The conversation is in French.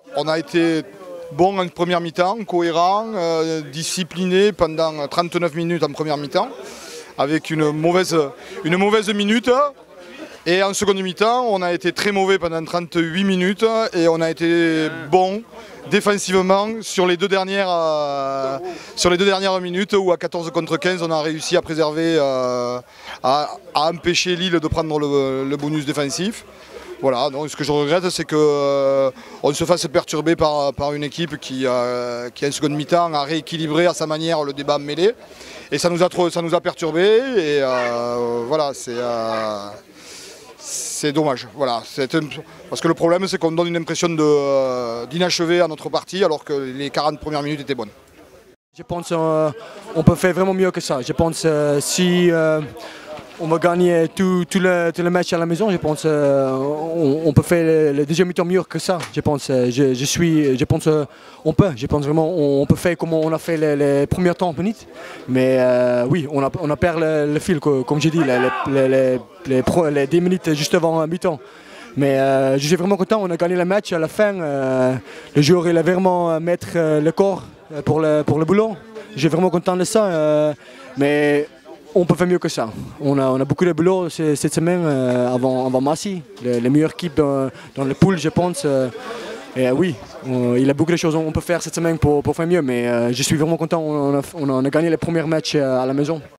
On a été bon en première mi-temps, cohérent, discipliné pendant 39 minutes en première mi-temps, avec une mauvaise minute. Et en seconde mi-temps, on a été très mauvais pendant 38 minutes et on a été bon défensivement sur les deux dernières minutes où à 14 contre 15, on a réussi à préserver, à empêcher Lille de prendre le bonus défensif. Voilà, donc ce que je regrette, c'est qu'on se fasse perturber par une équipe qui en seconde mi-temps a rééquilibré à sa manière le débat mêlé. Et ça nous a perturbé et voilà, c'est dommage. Voilà, parce que le problème, c'est qu'on donne une impression d'inachevé à notre partie alors que les 40 premières minutes étaient bonnes. Je pense qu'on peut faire vraiment mieux que ça. Je pense si on va gagner tout le match à la maison, je pense on peut faire le deuxième mi-temps mieux que ça. Je pense, on peut vraiment, on peut faire comme on a fait les premiers temps minutes. Mais oui, on a perdu le fil, comme j'ai dit, les 10 minutes juste avant mi-temps. Mais je suis vraiment content, on a gagné le match à la fin. Le joueur il a vraiment mis le corps pour le boulot. Je suis vraiment content de ça. Mais on peut faire mieux que ça. On a beaucoup de boulot cette semaine avant Massy, les meilleures équipes dans le pool, je pense. Et oui, il y a beaucoup de choses qu'on peut faire cette semaine pour faire mieux. Mais je suis vraiment content, on a gagné les premiers matchs à la maison.